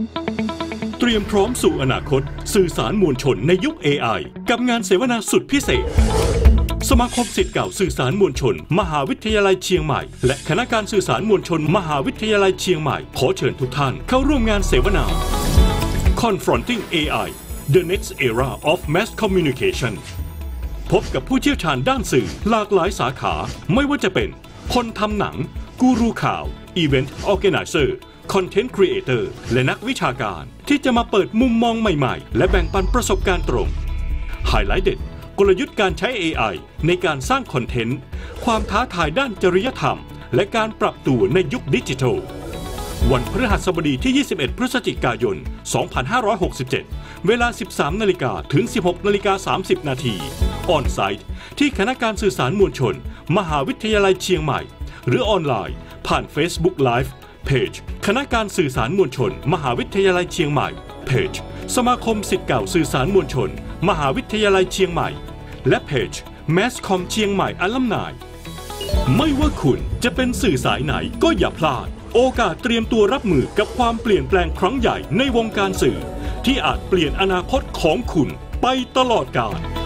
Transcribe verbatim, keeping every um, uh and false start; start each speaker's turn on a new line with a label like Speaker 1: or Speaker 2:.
Speaker 1: เตรียมพร้อมสู่อนาคตสื่อสารมวลชนในยุค เอ ไอ กับงานเสวนาสุดพิเศษสมาคมศิษย์เก่าสื่อสารมวลชนมหาวิทยาลัยเชียงใหม่และคณะการสื่อสารมวลชนมหาวิทยาลัยเชียงใหม่ขอเชิญทุกท่านเข้าร่วมงานเสวนา Confronting เอ ไอ The Next Era of Mass Communication พบกับผู้เชี่ยวชาญด้านสื่อหลากหลายสาขาไม่ว่าจะเป็นคนทำหนังกูรูข่าว Event Organizer Content Creator และนักวิชาการที่จะมาเปิดมุมมองใหม่ๆและแบ่งปันประสบการณ์ตรงไฮไลท์เด็ดกลยุทธ์การใช้ เอ ไอ ในการสร้างคอนเทนต์ความท้าทายด้านจริยธรรมและการปรับตัวในยุคดิจิทัลวันพฤหัสบดีที่ ยี่สิบเอ็ด พฤศจิกายน สองพันห้าร้อยหกสิบเจ็ด เวลา สิบสาม นาฬิกาถึง สิบหก นาฬิกา สามสิบ นาทีออนไซต์ที่คณะการสื่อสารมวลชนมหาวิทยาลัยเชียงใหม่หรือออนไลน์ผ่าน Facebook Live เพจคณะการสื่อสารมวลชนมหาวิทยาลัยเชียงใหม่เพจสมาคมศิษย์เก่าสื่อสารมวลชนมหาวิทยาลัยเชียงใหม่และเพจ Masscom เชียงใหม่อัลลัมไนไม่ว่าคุณจะเป็นสื่อสายไหนก็อย่าพลาดโอกาสเตรียมตัวรับมือกับความเปลี่ยนแปลงครั้งใหญ่ในวงการสื่อที่อาจเปลี่ยนอนาคตของคุณไปตลอดกาล